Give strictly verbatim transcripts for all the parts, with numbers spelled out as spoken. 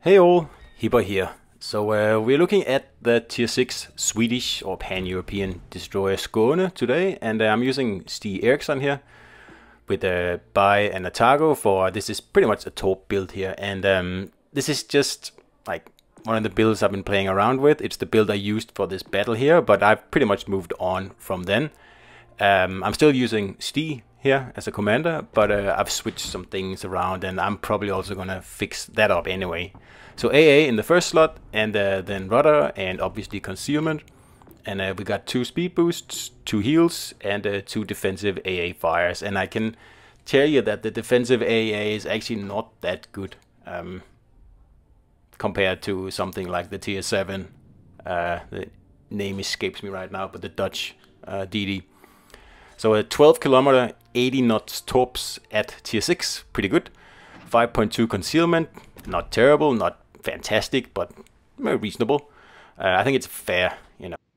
Hey all, Hipper here. So uh, we're looking at the tier six Swedish or pan-European destroyer Skåne today, and uh, I'm using Stig Eriksson here with a buy and a Targo for, this is pretty much a top build here, and um, this is just like one of the builds I've been playing around with. It's the build I used for this battle here, but I've pretty much moved on from then. Um, I'm still using Stig here as a commander, but uh, I've switched some things around, and I'm probably also gonna fix that up anyway. So A A in the first slot, and uh, then rudder, and obviously concealment, and uh, we got two speed boosts, two heals, and uh, two defensive A A fires. And I can tell you that the defensive A A is actually not that good um, compared to something like the tier seven. Uh, the name escapes me right now, but the Dutch uh, D D. So a twelve kilometer, eighty knots torps at tier six, pretty good. five point two concealment, not terrible, not fantastic, but very reasonable. Uh, I think it's fair, you know.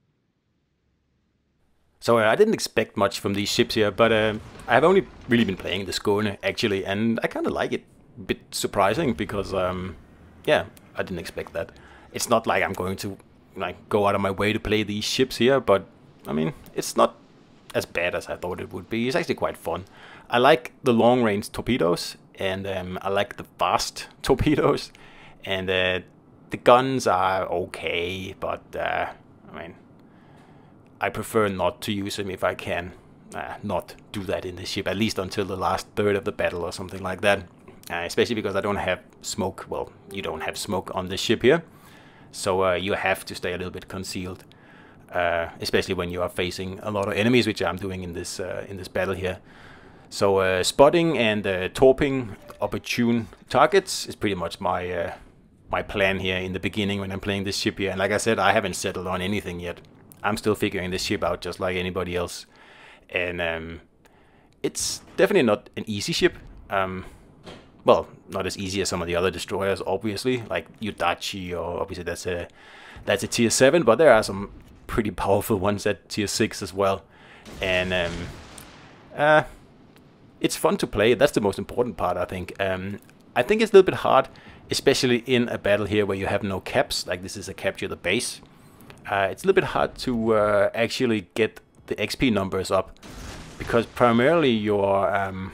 So uh, I didn't expect much from these ships here, but uh, I've only really been playing the Skåne actually, and I kind of like it. A bit surprising because, um, yeah, I didn't expect that. It's not like I'm going to like go out of my way to play these ships here, but I mean, it's not as bad as I thought it would be. It's actually quite fun. I like the long range torpedoes, and um, I like the fast torpedoes, and uh, the guns are okay, but uh, I mean, I prefer not to use them if I can uh, not do that in the ship, at least until the last third of the battle or something like that, uh, especially because I don't have smoke. Well, you don't have smoke on the ship here, so uh, you have to stay a little bit concealed. Uh, especially when you are facing a lot of enemies, which I'm doing in this uh, in this battle here. So uh, spotting and uh, torping opportune targets is pretty much my uh, my plan here in the beginning when I'm playing this ship here. And like I said, I haven't settled on anything yet. I'm still figuring this ship out just like anybody else. And um, it's definitely not an easy ship. Um, well, not as easy as some of the other destroyers, obviously, like Udachi, or obviously that's a that's a tier seven, but there are some pretty powerful ones at tier six as well, and um, uh, it's fun to play. That's the most important part, I think. Um, I think it's a little bit hard, especially in a battle here where you have no caps, like this is a capture the base. Uh, it's a little bit hard to uh, actually get the X P numbers up, because primarily your um,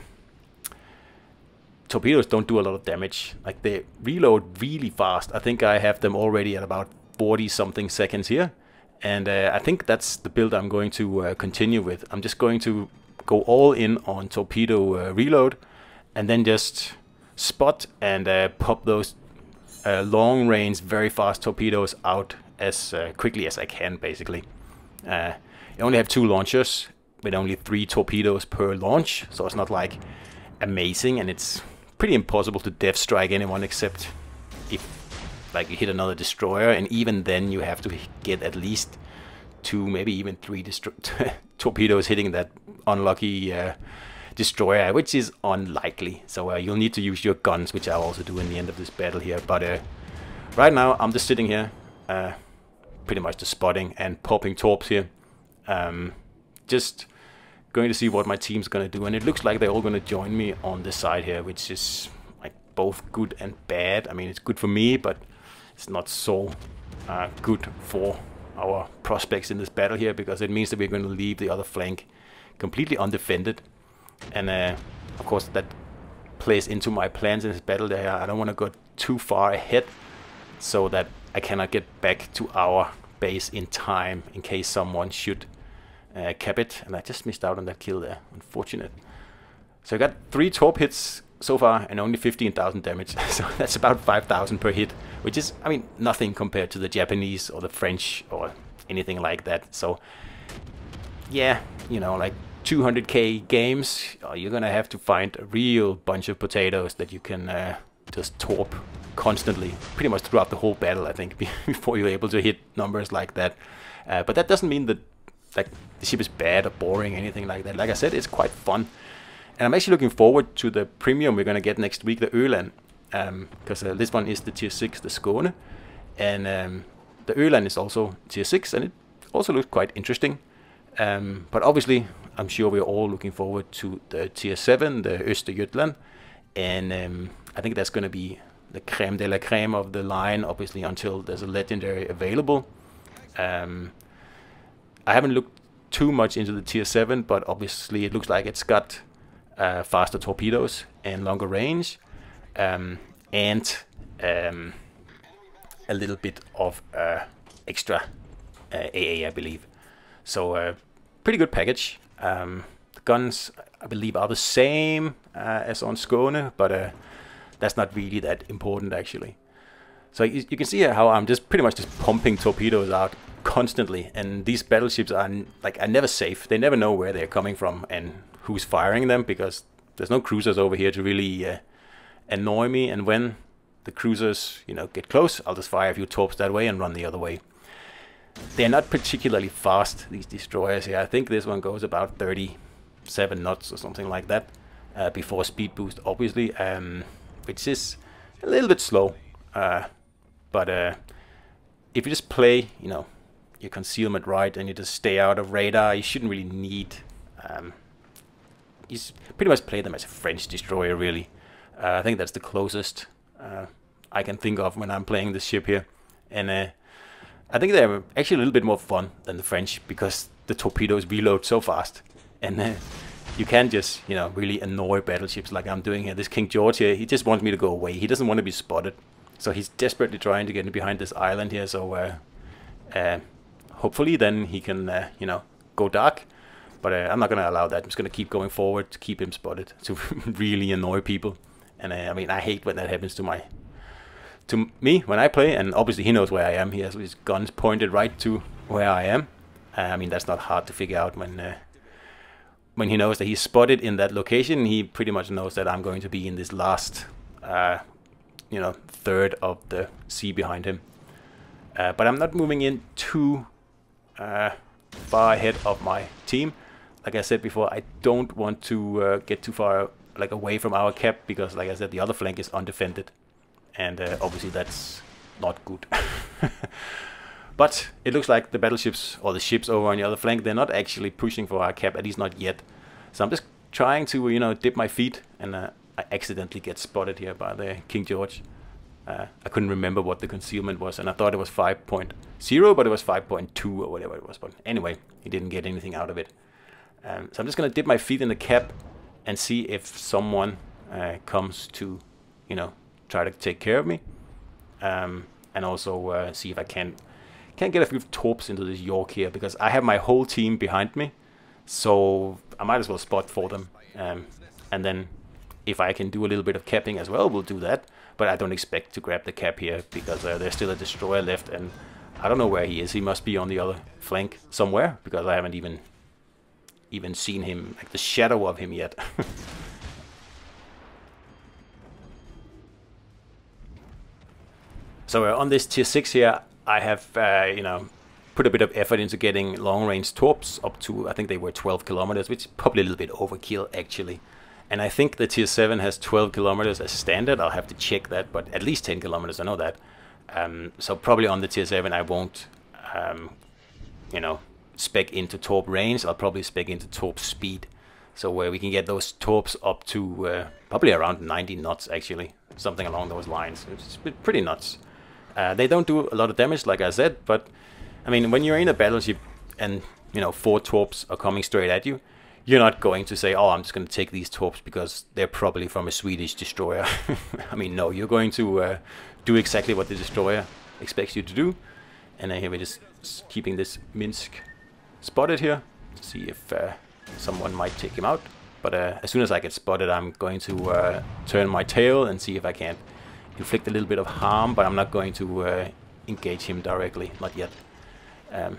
torpedoes don't do a lot of damage. Like, they reload really fast. I think I have them already at about forty something seconds here. And uh, I think that's the build I'm going to uh, continue with. I'm just going to go all in on torpedo uh, reload, and then just spot and uh, pop those uh, long range, very fast torpedoes out as uh, quickly as I can, basically. Uh, I only have two launchers with only three torpedoes per launch, so it's not like amazing, and it's pretty impossible to death strike anyone except if like you hit another destroyer, and even then you have to get at least two, maybe even three torpedoes hitting that unlucky uh, destroyer, which is unlikely. So uh, you'll need to use your guns, which I'll also do in the end of this battle here. But uh, right now I'm just sitting here, uh, pretty much just spotting and popping torps here, um, just going to see what my team's gonna do. And it looks like they're all gonna join me on this side here, which is like both good and bad. I mean, it's good for me, but it's not so uh, good for our prospects in this battle here, because it means that we're going to leave the other flank completely undefended. And uh, of course that plays into my plans in this battle there. I don't want to go too far ahead so that I cannot get back to our base in time in case someone should uh, cap it. And I just missed out on that kill there, unfortunate. So I got three torp hits so far and only fifteen thousand damage, so that's about five thousand per hit, which is, I mean, nothing compared to the Japanese or the French or anything like that. So yeah, you know, like two hundred K games, uh, you're gonna have to find a real bunch of potatoes that you can uh, just torp constantly, pretty much throughout the whole battle, I think, before you're able to hit numbers like that. Uh, but that doesn't mean that like the ship is bad or boring or anything like that. Like I said, it's quite fun. And I'm actually looking forward to the premium we're going to get next week, the Öland, because um, uh, this one is the tier six, the Skåne, and um, the Öland is also tier six, and it also looks quite interesting. Um, but obviously, I'm sure we're all looking forward to the tier seven, the Östergötland, and um, I think that's going to be the creme de la creme of the line, obviously, until there's a legendary available. Um, I haven't looked too much into the tier seven, but obviously it looks like it's got uh, faster torpedoes and longer range, um, and um, a little bit of uh, extra uh, A A, I believe. So uh, pretty good package. Um, the guns, I believe, are the same uh, as on Skåne, but uh, that's not really that important actually. So you, you can see how I'm just pretty much just pumping torpedoes out constantly, and these battleships are like are never safe. They never know where they're coming from and who's firing them, because there's no cruisers over here to really uh, annoy me. And when the cruisers, you know, get close, I'll just fire a few torps that way and run the other way. They're not particularly fast, these destroyers here. I think this one goes about thirty-seven knots or something like that uh, before speed boost, obviously, um, which is a little bit slow. Uh, but uh, if you just play, you know, your concealment right and you just stay out of radar, you shouldn't really need. Um, you pretty much play them as a French destroyer, really. Uh, I think that's the closest uh, I can think of when I'm playing this ship here, and. Uh, I think they're actually a little bit more fun than the French, because the torpedoes reload so fast, and uh, you can just, you know, really annoy battleships like I'm doing here. This King George here, he just wants me to go away. He doesn't want to be spotted, so he's desperately trying to get behind this island here. So uh, uh, hopefully then he can, uh, you know, go dark. But uh, I'm not going to allow that. I'm just going to keep going forward to keep him spotted, to really annoy people. And uh, I mean, I hate when that happens to my. To me when I play, and obviously he knows where I am. He has his guns pointed right to where I am. Uh, I mean, that's not hard to figure out when uh, when he knows that he's spotted in that location. He pretty much knows that I'm going to be in this last, uh, you know, third of the sea behind him. Uh, but I'm not moving in too uh, far ahead of my team. Like I said before, I don't want to uh, get too far, like, away from our cap, because, like I said, the other flank is undefended. And uh, obviously that's not good. But it looks like the battleships, or the ships over on the other flank, they're not actually pushing for our cap, at least not yet. So I'm just trying to, you know, dip my feet, and uh, I accidentally get spotted here by the King George. Uh, I couldn't remember what the concealment was, and I thought it was five point zero, but it was five point two or whatever it was. But anyway, he didn't get anything out of it. Um, so I'm just going to dip my feet in the cap and see if someone uh, comes to, you know, try to take care of me, um, and also uh, see if I can can get a few torps into this York here, because I have my whole team behind me, so I might as well spot for them, um, and then if I can do a little bit of capping as well, we'll do that. But I don't expect to grab the cap here, because uh, there's still a destroyer left, and I don't know where he is. He must be on the other flank somewhere, because I haven't even even seen him, like the shadow of him yet. So uh, on this tier six here, I have, uh, you know, put a bit of effort into getting long-range torps up to, I think they were twelve kilometers, which is probably a little bit overkill, actually. And I think the tier seven has twelve kilometers as standard. I'll have to check that, but at least ten kilometers, I know that. Um, so probably on the tier seven, I won't, um, you know, spec into torp range. I'll probably spec into torp speed. So where we can get those torps up to uh, probably around ninety knots, actually. Something along those lines. It's pretty nuts. Uh, they don't do a lot of damage, like I said, but I mean, when you're in a battleship and, you know, four torps are coming straight at you, you're not going to say, oh, I'm just going to take these torps because they're probably from a Swedish destroyer. I mean, no, you're going to uh, do exactly what the destroyer expects you to do. And then here we're just keeping this Minsk spotted here to see if uh, someone might take him out. But uh, as soon as I get spotted, I'm going to uh, turn my tail and see if I can inflict a little bit of harm, but I'm not going to uh, engage him directly, not yet. Um,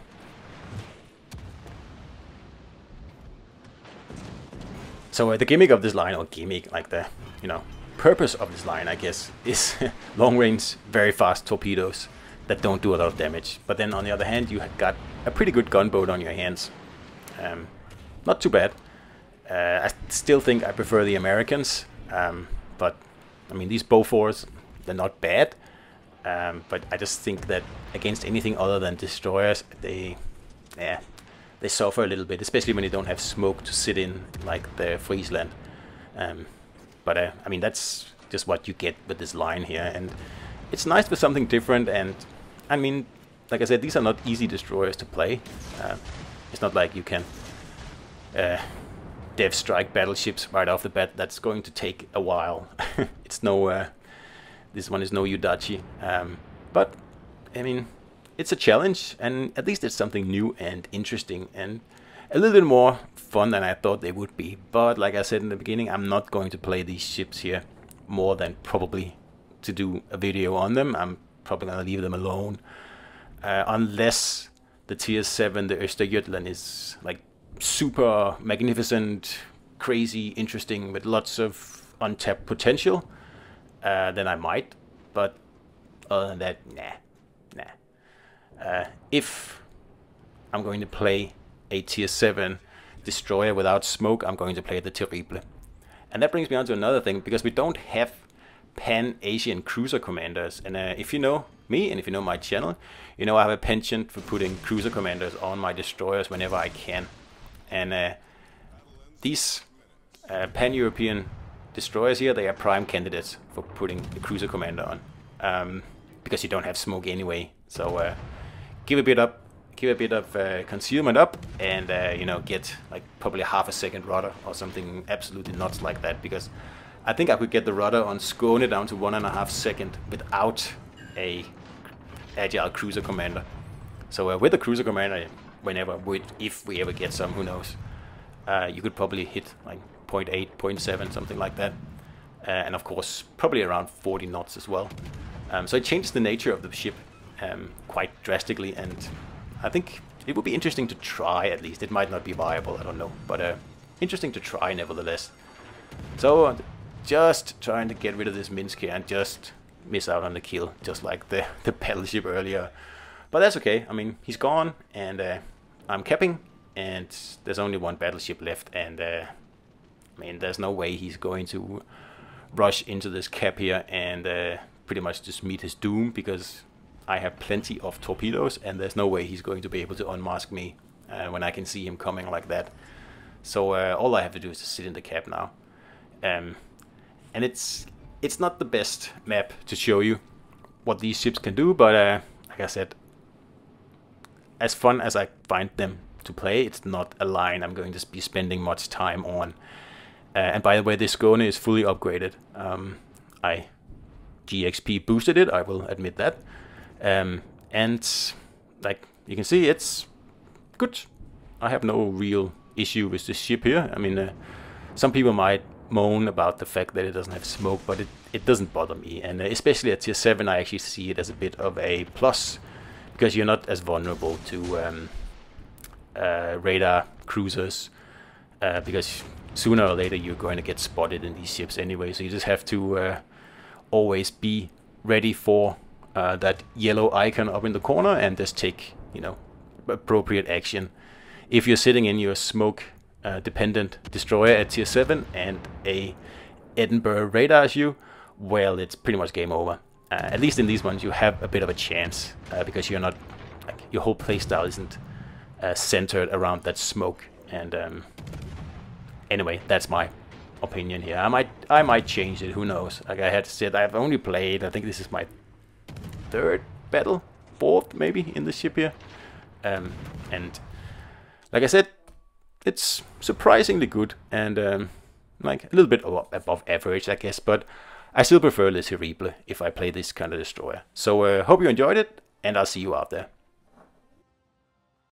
so uh, the gimmick of this line, or gimmick, like the, you know, purpose of this line, I guess, is long-range, very fast torpedoes that don't do a lot of damage. But then on the other hand, you have got a pretty good gunboat on your hands. Um, not too bad. Uh, I still think I prefer the Americans, um, but I mean, these Beauforts, they're not bad, um, but I just think that against anything other than destroyers, they, yeah, they suffer a little bit, especially when you don't have smoke to sit in, like the Friesland. Um, but uh, I mean, that's just what you get with this line here, and it's nice for something different. And I mean, like I said, these are not easy destroyers to play. Uh, it's not like you can uh, dev strike battleships right off the bat. That's going to take a while. It's no, uh, this one is no Udachi. Um, but I mean, it's a challenge, and at least it's something new and interesting and a little bit more fun than I thought they would be. But like I said in the beginning, I'm not going to play these ships here more than probably to do a video on them. I'm probably going to leave them alone. Uh, unless the tier seven, the Östergötland, is like super magnificent, crazy, interesting, with lots of untapped potential, uh, then I might. But other than that, nah, nah. Uh, if I'm going to play a tier seven destroyer without smoke, I'm going to play the Terrible. And that brings me on to another thing, because we don't have Pan-Asian cruiser commanders. And uh, if you know me, and if you know my channel, you know I have a penchant for putting cruiser commanders on my destroyers whenever I can. And uh, these uh, Pan-European destroyers here, they are prime candidates for putting a cruiser commander on. Um, because you don't have smoke anyway. So uh, give a bit up, give a bit of uh, concealment up, and uh, you know, get like probably half a second rudder or something absolutely nuts like that. Because I think I could get the rudder on Skåne down to one and a half second without a agile cruiser commander. So uh, with a cruiser commander, whenever, with, if we ever get some, who knows, uh, you could probably hit like zero point eight, zero point seven, something like that. Uh, and of course, probably around forty knots as well. Um, so it changes the nature of the ship um, quite drastically, and I think it would be interesting to try at least. It might not be viable, I don't know, but uh, interesting to try nevertheless. So uh, just trying to get rid of this Minsk here and just miss out on the kill, just like the, the battleship earlier. But that's okay. I mean, he's gone, and uh, I'm capping, and there's only one battleship left, and uh, I mean, there's no way he's going to rush into this cap here and uh, pretty much just meet his doom, because I have plenty of torpedoes, and there's no way he's going to be able to unmask me uh, when I can see him coming like that. So uh, all I have to do is just sit in the cap now. Um, and it's it's not the best map to show you what these ships can do, but uh, like I said, as fun as I find them to play, it's not a line I'm going to be spending much time on. Uh, and by the way, this Skåne is fully upgraded. Um, I G X P boosted it, I will admit that. Um, and like you can see, it's good. I have no real issue with this ship here. I mean, uh, some people might moan about the fact that it doesn't have smoke, but it, it doesn't bother me. And uh, especially at tier seven, I actually see it as a bit of a plus, because you're not as vulnerable to um, uh, radar cruisers, uh, because sooner or later you're going to get spotted in these ships anyway. So you just have to uh, always be ready for uh, that yellow icon up in the corner and just take, you know, appropriate action. If you're sitting in your smoke uh, dependent destroyer at tier seven and a Edinburgh radars you, well, it's pretty much game over. Uh, at least in these ones you have a bit of a chance, uh, because you're not, like, your whole playstyle isn't uh, centered around that smoke. And um, anyway, that's my opinion here. I might I might change it, who knows. Like I had said, I've only played, I think this is my third battle, fourth maybe, in the ship here. Um, and like I said, it's surprisingly good, and um, like a little bit above average, I guess, but I still prefer Le Terrible if I play this kind of destroyer. So uh, hope you enjoyed it, and I'll see you out there.